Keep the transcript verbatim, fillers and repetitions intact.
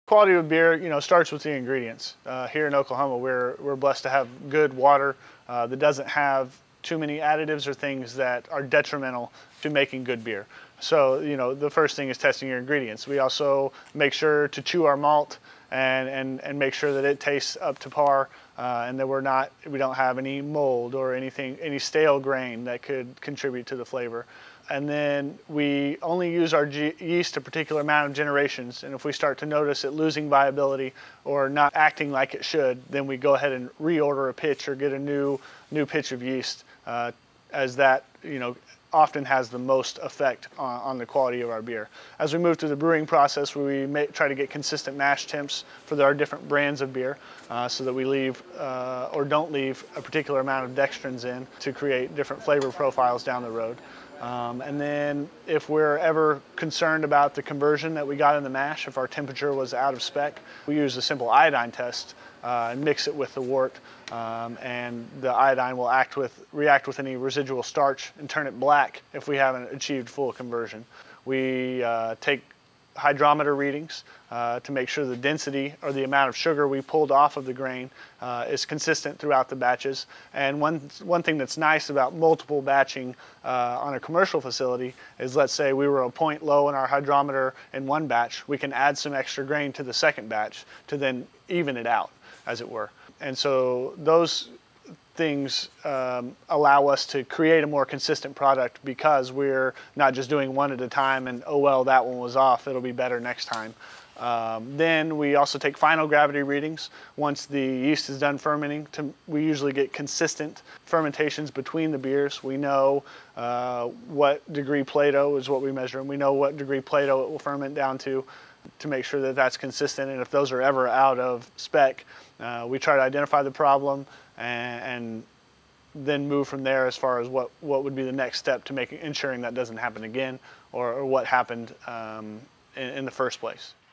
Quality of beer, you know, starts with the ingredients. Uh, here in Oklahoma, we're, we're blessed to have good water uh, that doesn't have too many additives or things that are detrimental to making good beer. So, you know, the first thing is testing your ingredients. We also make sure to chew our malt and, and, and make sure that it tastes up to par uh, and that we're not, we don't have any mold or anything, any stale grain that could contribute to the flavor. And then we only use our yeast a particular amount of generations, and if we start to notice it losing viability or not acting like it should, then we go ahead and reorder a pitch or get a new new pitch of yeast, uh, as that, you know, often has the most effect on, on the quality of our beer. As we move through the brewing process, we may try to get consistent mash temps for our different brands of beer, uh, so that we leave uh, or don't leave a particular amount of dextrins in to create different flavor profiles down the road. Um, and then if we're ever concerned about the conversion that we got in the mash, if our temperature was out of spec, we use a simple iodine test uh, and mix it with the wort, um, and the iodine will act with, react with any residual starch and turn it black if we haven't achieved full conversion. We uh, take hydrometer readings uh, to make sure the density or the amount of sugar we pulled off of the grain uh, is consistent throughout the batches. And one, one thing that's nice about multiple batching uh, on a commercial facility is, let's say we were a point low in our hydrometer in one batch, we can add some extra grain to the second batch to then even it out, as it were. And so those things um, allow us to create a more consistent product because we're not just doing one at a time and, oh well, that one was off, it'll be better next time. Um, then we also take final gravity readings. Once the yeast is done fermenting, to, we usually get consistent fermentations between the beers. We know uh, what degree Plato is what we measure, and we know what degree Plato it will ferment down to to make sure that that's consistent. And if those are ever out of spec, uh, we try to identify the problem and, and then move from there as far as what, what would be the next step to make ensuring that doesn't happen again, or, or what happened um, in, in the first place.